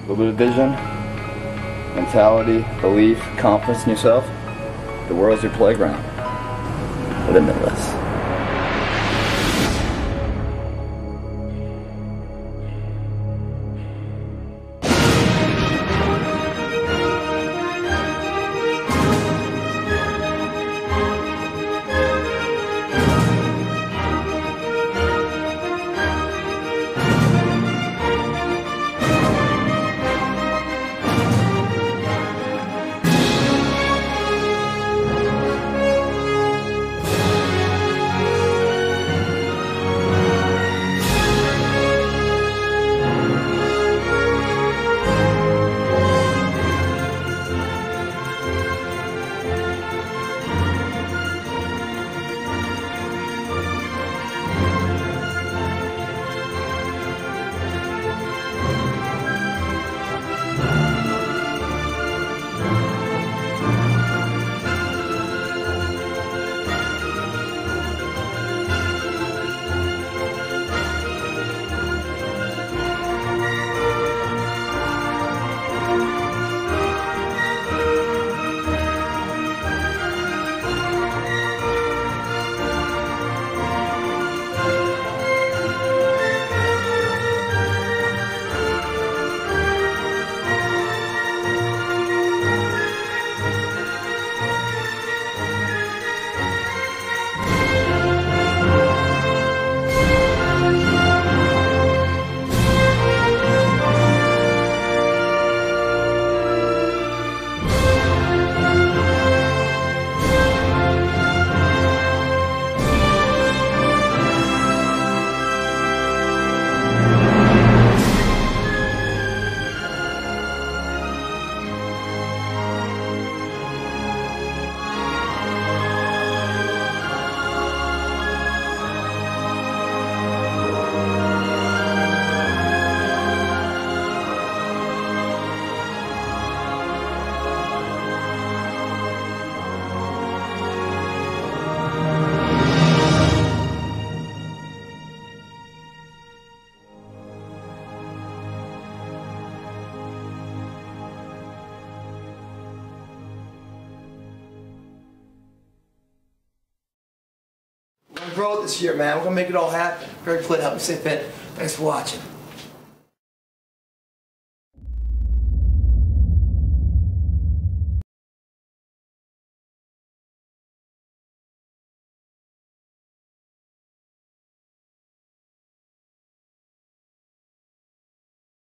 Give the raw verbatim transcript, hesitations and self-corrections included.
A little bit of vision, mentality, belief, confidence in yourself. The world's your playground. Limitless. We're gonna grow it this year, man. We're gonna make it all happen. Greg Plitt, help me stay fit. Thanks for watching.